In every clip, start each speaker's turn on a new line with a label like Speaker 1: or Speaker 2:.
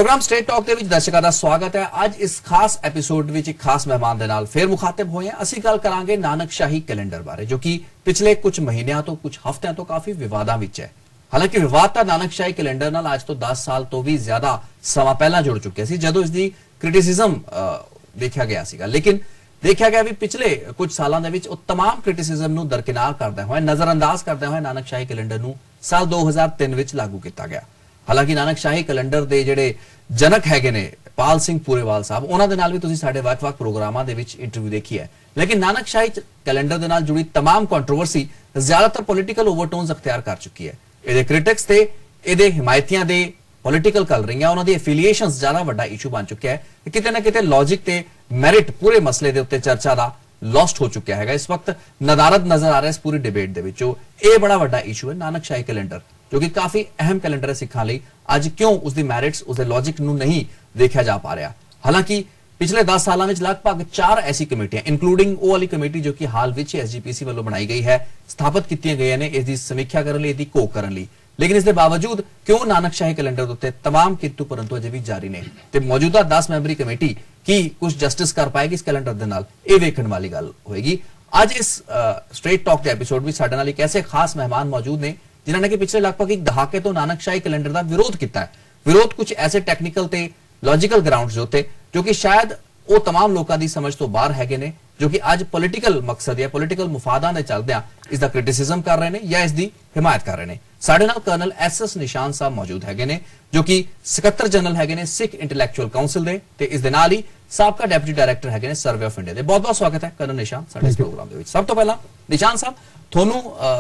Speaker 1: Programme straight talk ਦੇ ਵਿੱਚ ਦਰਸ਼ਕਾਂ ਦਾ ਸਵਾਗਤ ਹੈ। ਅੱਜ ਇਸ ਖਾਸ ਐਪੀਸੋਡ ਵਿੱਚ ਇੱਕ ਖਾਸ ਮਹਿਮਾਨ ਦੇ ਨਾਲ ਫੇਰ ਮੁਖਾਤਬ ਹੋਏ ਹਾਂ। ਅਸੀਂ ਗੱਲ ਕਰਾਂਗੇ ਨਾਨਕਸ਼ਾਹੀ ਕੈਲੰਡਰ ਬਾਰੇ, ਜੋ ਕਿ ਪਿਛਲੇ ਕੁਝ ਮਹੀਨਿਆਂ ਤੋਂ ਕੁਝ ਹਫ਼ਤਿਆਂ ਤੋਂ ਕਾਫੀ ਵਿਵਾਦਾਂ ਵਿੱਚ ਹੈ। ਹਾਲਾਂਕਿ ਵਿਵਾਦ ਤਾਂ ਨਾਨਕਸ਼ਾਹੀ ਕੈਲੰਡਰ ਨਾਲ ਅੱਜ ਤੋਂ 10 ਸਾਲ ਤੋਂ ਵੀ ਜ਼ਿਆਦਾ ਸਮਾਂ ਪਹਿਲਾਂ ਜੁੜ ਚੁੱਕਿਆ ਸੀ, ਜਦੋਂ ਇਸ ਦੀ ਕ੍ਰਿਟਿਸਿਜ਼ਮ ਦੇਖਿਆ ਗਿਆ ਸੀਗਾ। ਲੇਕਿਨ देखा गया भी पिछले कुछ सालों के विच तमाम क्रिटिसिज्म नूं दरकिनार करदे होए, नज़रअंदाज करदे होए नानकशाही कैलेंडर नूं साल 2003 विच लागू किया गया। हालांकि नानकशाही कैलेंडर दे जिहड़े जनक हैगे ने पाल सिंह पूरेवाल साहब, उन्हां दे नाल भी तुसीं साडे वख-वख प्रोग्रामां दे विच इंटरव्यू देखी है। लेकिन नानकशाही कैलेंडर दे नाल जुड़ी तमाम कंट्रोवर्सी ज्यादातर पोलिटिकल ओवरटोन्स अख्तियार कर चुकी है। इहदे क्रिटिक्स ते इहदे हिमायतियां दे पोलिटिकल कलरिंग उन्होंने एफिलीएशंस ज्यादा बड़ा इशू बन चुका है। किते ना किते लॉजिक ते मैरिट पूरे मसले दे उत्ते चर्चा दा लॉस्ट हो चुका है। इस वक्त नदारद नजर आ रहा है इस पूरी डिबेट दे विचों। ये बड़ा बड़ा इशू है नानकशाही कैलेंडर, जो कि काफी अहम कैलेंडर है सिखां लई। अज क्यों उसदी मैरिट्स उसदे लॉजिक नूं नहीं देखा जा पा रहा। हालांकि पिछले 10 सालों में लगभग 4 ऐसी कमेटियां, इंक्लूडिंग वो वाली कमेटी जो कि हाल विच SGPC वालों बनाई गई है, स्थापित की गई ने इसकी समीक्षा करने लई, इसकी घोख करने लई। लेकिन इसके बावजूद क्यों नानकशाही कैलेंडर उत्ते तमाम किंतु परंतु अजे भी जारी ने ते मौजूदा 10 मैंबरी कमेटी की कुछ जस्टिस कर पाएगी इस कैलेंडर दे नाल, ये वेखण वाली गल होएगी। आज इस स्ट्रेट टॉक के एपीसोड में साडे नाल एक ऐसे खास मेहमान मौजूद ने जिन्होंने कि पिछले लगभग एक दहाके तो नानकशाही कैलेंडर का विरोध किया है। विरोध कुछ ऐसे टैक्नीकल ते लॉजिकल ग्राउंड्स उत्ते जो कि शायद वो तमाम लोगों की समझ तो बाहर हैगे ने, जो कि आज पोलिटिकल मकसद या पोलिटिकल मुफादां दे चलदे इसका क्रिटिसिज्म कर रहे हैं या इसकी हिमायत कर रहे हैं। साडे नाल कर्नल SS निशान साहब मौजूद हैगे ने, जो कि सकत्तर जनरल हैगे ने सिख इंटैलेक्चुअल काउंसिल दे, ते इस दे नाल ही साबका डेप्यूटी डायरैक्टर हैगे ने सर्वे ऑफ इंडिया दे। बहुत बहुत स्वागत है कर्नल निशान साडे इस प्रोग्राम दे विच। सब तो पहला निशान साहब, थोनू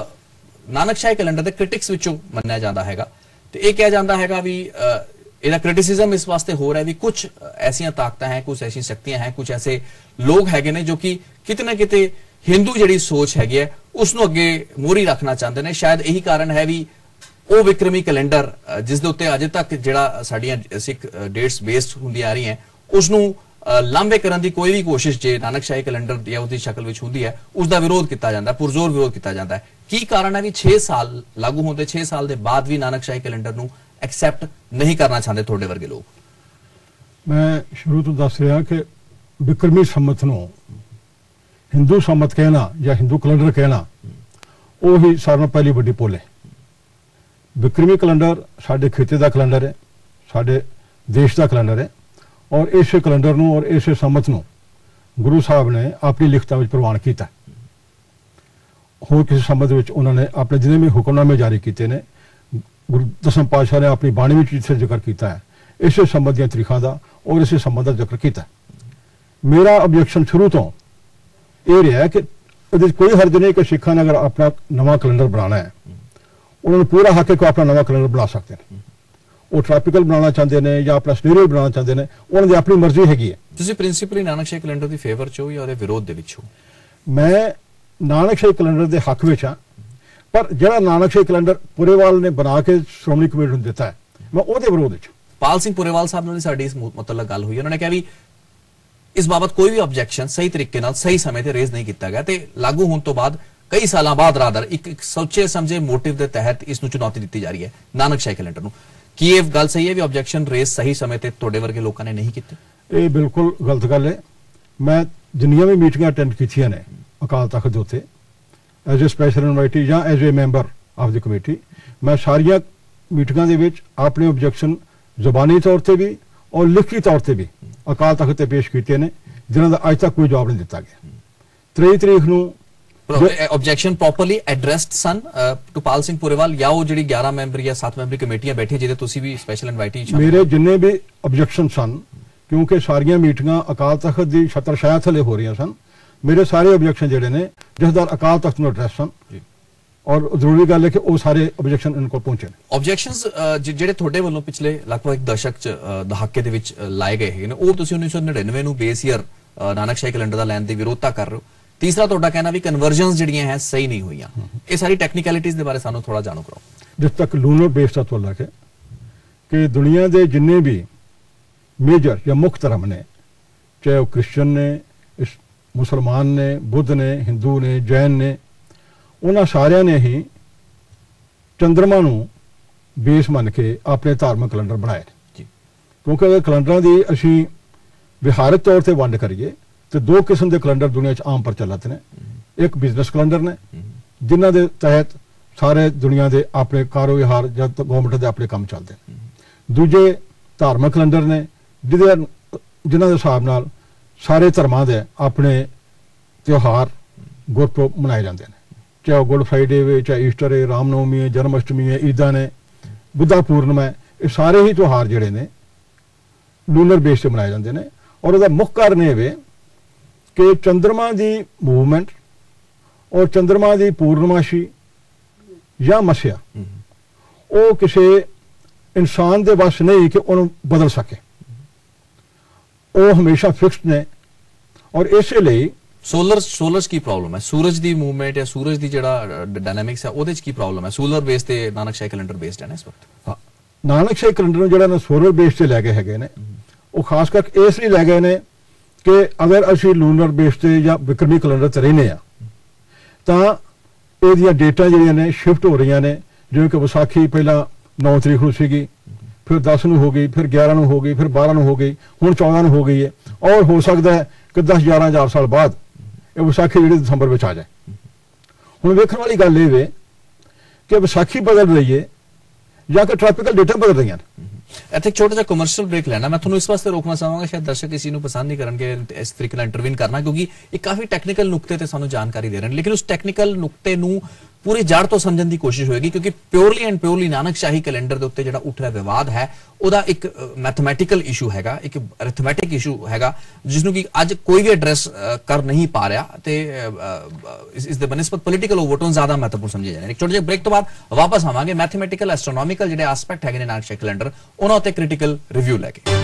Speaker 1: नानकशाही कैलेंडर दे क्रिटिक्स विचों मन्निया जांदा हैगा ते इह कहा जांदा हैगा भी ਇਹਦਾ क्रिटिसिज्म इस वास्ते हो रहा है भी कुछ ऐसियां ताकतां हैं, कुछ ऐसी शक्तियां हैं, कुछ ऐसे लोग हैगे ने जो कि किते ना किते हिंदू जिहड़ी सोच हैगी है उसनूं अगे मोहरी रखना चाहते हैं। शायद यही कारण है भी वो विक्रमी कैलेंडर जिस दे उत्ते अजे तक जिहड़ा साडीआं सिख डेट्स बेस्ड हुंदी आ रही हैं उसनूं लांभे करन दी कोई भी कोशिश जे नानकशाही कैलेंडर या उसकी शक्ल विच हुंदी है उसका विरोध किया जाता है, पुरजोर विरोध किया जाता है। की कारण है भी 6 साल लागू होंदे 6 साल के बाद भी नानकशाही कैलेंडर नूं एक्सेप्ट नहीं करना चाहते थोड़े वर्गे लोग?
Speaker 2: मैं शुरू तो दस रहा कि विक्रमी संमत नूं हिंदू संमत कहना या हिंदू कैलेंडर कहना वो ही सारों पहली बड़ी भुल है। विक्रमी कैलेंडर साडे खिते का कैलेंडर है, साडे देश का कैलेंडर है और इस कैलेंडर नूं और इस संमत नूं गुरु साहब ने अपनी लिखतां विच प्रवान किया। होर किसी संमत विच उन्होंने अपने जिन्हें भी हुक्मनामे जारी किए ने गुरु दसम पातशाह ने अपनी बाणी में जिसे जिक्र किया है, इस संबंध दी तरीखा का और इस संबंध का जिक्र किया। मेरा ऑब्जेक्शन शुरू तो यह रहा है कि कोई हर्ज नहीं कि सिखा ने अगर अपना नवा कैलेंडर बनाना है उन्होंने पूरा हक है कि अपना नवा कैलेंडर बना सकते हैं। वो ट्रॉपिकल बनाना चाहते हैं या अपना स्नेरियो बनाना चाहते हैं, उन्होंने अपनी मर्जी हैगी है।
Speaker 1: तुसीं प्रिंसिपली नानकशाही कैलेंडर की फेवर चो या उहदे विरोध दे विच हो?
Speaker 2: मैं नानकशाही कैलेंडर के हक में हाँ, पर जो नानकशाही कैलेंडर पुरेवाल ने बना के श्रोमणी कमेटी को दिता है मैं उसके विरोध।
Speaker 1: पाल सिंह पुरेवाल साहब ने साड़ी इस मतलब गल हुई, उन्होंने कहा भी इस बाबत कोई भी ऑब्जेक्शन सही तरीके नाल सही समय ते रेज नहीं किया गया ते लागू होने तो बाद कई सालों बाद रादर एक सोचे समझे मोटिव के तहत इसनूं चुनौती दी जा रही है नानकशाही कैलेंडर नूं। की ये गल सही है भी ऑब्जेक्शन रेज सही समय ते तुहाडे वर्गे लोकां ने नहीं कीते?
Speaker 2: ये बिल्कुल गलत गल है। मैं जिन्नियां भी मीटिंगां अटेंड कीतियां ने अकाल तख्त दे उत्ते एज ए स्पैशल इनवाइटी या as a member of the committee, मैं सारिया मीटिंगां दे विच अपने ऑब्जेक्शन जुबानी तौर पर भी और लिखी तौर पर भी अकाल तख्त ते पेश किए ने, जिन्हां दा अज तक कोई जवाब नहीं दिता गया। 23 तरीक नूं
Speaker 1: ऑब्जेक्शन प्रॉपरली एड्रेस्ड सन टू पाल सिंह पुरेवाल या वो जिहड़ी 11 मैंबर या 7 मैंबरी कमेटियां बैठी जिहदे तुसीं भी स्पैशल इनवाइटी?
Speaker 2: मेरे जिन्ने भी ऑब्जेक्शन सन, क्योंकि सारिया मीटिंगां अकाल तख्त दी छत्रछाया थले हो रही सन, मेरे सारे ऑब्जेक्शन जिहड़े ने जथेदार अकाल तख्त नूं एड्रेस सन और जरूरी गल है कि वो सारे ऑब्जेक्शन इनको पहुंचे।
Speaker 1: ऑब्जेक्शंस जिहड़े थोड़े वालों पिछले लगभग एक दशक दहाके दे विच लाए गए हैं वो तुसीं 1999 नूं बेस ईयर नानकशाही कैलेंडर दा लैण दी विरोधता कर रहे हो। तीसरा तुहाडा कहना भी कन्वर्जन्स जिहड़ियां हैं सही नहीं हुई। ये सारी टेक्निकलिटीज दे बारे सानू थोड़ा जाणू कराओ।
Speaker 2: जिस तक लूनर बेस दा तल्लुक है कि दुनिया के जिन्ने भी मेजर या मुख्य धर्म ने, चाहे वो क्रिश्चियन ने, मुसलमान ने, बुद्ध ने, हिंदू ने, जैन ने, उन्होंने सारिया ने ही चंद्रमा नूं बेस मन के अपने धार्मिक कैलेंडर बनाए। क्योंकि अगर कैलेंडर की असी विहारक तौर पर वंड करिए तो दो किस्म के कैलेंडर दुनिया आम प्रचलित ने। एक बिजनेस कैलेंडर ने जिन्हों के तहत सारे दुनिया के अपने कारोबार या गवर्नमेंट के अपने काम चलते हैं। दूजे धार्मिक कैलेंडर ने जिन्हों के हिसाब नाल सारे धर्मां के अपने त्यौहार गुरपुरब मनाए जाते हैं, चाहे गुड फ्राइडे है, चाहे ईस्टर है, रामनवमी है, जन्माष्टमी है, ईदा ने, बुद्धा पूर्णिमा है, ये सारे ही त्यौहार जोड़े ने लूनर बेस से मनाए जाते हैं। और उसका मुख्य कारण ये कि चंद्रमा की मूवमेंट और चंद्रमा की पूर्णमाशी या मस्या वो किसी इंसान के बस नहीं कि उन्होंने बदल सके, वो हमेशा फिक्स्ड ने। और इसलिए
Speaker 1: सोलर्स की प्रॉब्लम है, सूरज की मूवमेंट या सूरज की जड़ा डायनामिक्स है ਉਹਦੇ ਚ ਕੀ प्रॉब्लम है? सोलर बेस ते नानकशाही कैलेंडर बेस्ड है ना इस वक्त।
Speaker 2: नानकशाही कैलेंडर ਜਿਹੜਾ ਨਾ सोलर बेस ਤੇ ਲੈ ਗਏ ਹੈਗੇ ਨੇ, ਉਹ ਖਾਸ ਕਰਕੇ ਇਸ ਲਈ ਲੈ ਗਏ ਨੇ ਕਿ ਅਗਰ ਅਸੀਂ ਲੂਨਰ ਬੇਸ ਤੇ ਜਾਂ ਵਿਕਰਮੀ ਕੈਲੰਡਰ ਤੇ ਰਹਿੰਦੇ ਆ ਤਾਂ ਇਹਦੀਆਂ ਡੇਟਾਂ ਜਿਹੜੀਆਂ ਨੇ ਸ਼ਿਫਟ ਹੋ ਰਹੀਆਂ ਨੇ। ਜਿਵੇਂ ਕਿ ਵਿਸਾਖੀ ਪਹਿਲਾਂ 9 ਤਰੀਕ ਨੂੰ ਸੀਗੀ, ਫਿਰ 10 ਨੂੰ ਹੋ ਗਈ, ਫਿਰ 11 ਨੂੰ ਹੋ ਗਈ, ਫਿਰ 12 ਨੂੰ ਹੋ ਗਈ, ਹੁਣ 14 ਨੂੰ ਹੋ ਗਈ ਹੈ। ਔਰ ਹੋ ਸਕਦਾ ਹੈ ਕਿ 10-11 ਸਾਲ ਬਾਅਦ ਇਹ ਵਿਸਾਖੀ ਜਿਹੜੀ ਦਸੰਬਰ ਵਿੱਚ ਆ ਜਾਏ। ਹੁਣ ਵੇਖਣ ਵਾਲੀ ਗੱਲ ਇਹ ਵੇ ਕਿ ਵਿਸਾਖੀ ਬਦਲ ਰਹੀ ਹੈ ਜਾਂ ਕਿ ਟ੍ਰੋਪੀਕਲ ਡੇਟਾ ਬਦਲ ਰਹੀਆਂ ਨੇ।
Speaker 1: ਇੱਥੇ ਇੱਕ ਛੋਟਾ ਜਿਹਾ ਕਮਰਸ਼ੀਅਲ ਬ੍ਰੇਕ ਲੈਣਾ, ਮੈਂ ਤੁਹਾਨੂੰ ਇਸ ਵਾਸਤੇ ਰੋਕਣਾ ਚਾਹਾਂਗਾ, ਸ਼ਾਇਦ ਦਰਸ਼ਕ ਇਸ ਨੂੰ ਪਸੰਦ ਨਹੀਂ ਕਰਨਗੇ ਇਸ ਤਰੀਕੇ ਨਾਲ ਇੰਟਰਵੀਨ ਕਰਨਾ, ਕਿਉਂਕਿ ਇਹ ਕਾਫੀ ਟੈਕਨੀਕਲ ਨੁਕਤੇ ਤੇ ਸਾਨੂੰ ਜਾਣਕਾਰੀ ਦੇ ਰਹੇ ਨੇ। ਲੇਕਿਨ ਉਸ ਟੈਕਨੀਕਲ ਨੁਕਤੇ ਨੂੰ ਪੂਰੀ ਜੜ ਤੋਂ ਸਮਝਣ ਦੀ ਕੋਸ਼ਿਸ਼ ਹੋਏਗੀ, ਕਿਉਂਕਿ purely and purely Nanakshahi calendar ਦੇ ਉੱਤੇ ਜਿਹੜਾ ਉੱਠ ਰਿਹਾ ਵਿਵਾਦ ਹੈ ਉਹਦਾ ਇੱਕ ਮੈਥਮੈਟੀਕਲ ਇਸ਼ੂ ਹੈਗਾ, ਇੱਕ ਅਰਿਥਮੈਟਿਕ ਇਸ਼ੂ ਹੈਗਾ, ਜਿਸ ਨੂੰ ਕਿ ਅੱਜ ਕੋਈ ਵੀ ਐਡਰੈਸ ਕਰ ਨਹੀਂ ਪਾ ਰਿਹਾ ਤੇ ਇਸ ਦੇ ਬਨਿਸਬਤ ਪੋਲੀਟੀਕਲ ਓਵਰਟੋਨ ਜ਼ਿਆਦਾ ਮਹੱਤਵਪੂਰਨ ਸਮਝੇ ਜਾਂਦੇ ਨੇ। ਇੱਕ ਛੋਟੇ ਜਿਹੇ ਬ੍ਰੇਕ ਤੋਂ ਬਾਅਦ ਵਾਪਸ ਆਵਾਂਗੇ ਮੈਥਮੈਟੀਕਲ ਐਸਟਰੋਨੋਮਿਕਲ ਜਿਹੜੇ ਐਸਪੈਕਟ ਹੈਗੇ ਨੇ ਨਾਨਕਸ਼ਾਹੀ ਕੈਲੰਡਰ ਉਹਨਾਂ ਉੱਤੇ ਕ੍ਰਿਟੀਕਲ ਰਿਵਿਊ ਲੈ ਕੇ।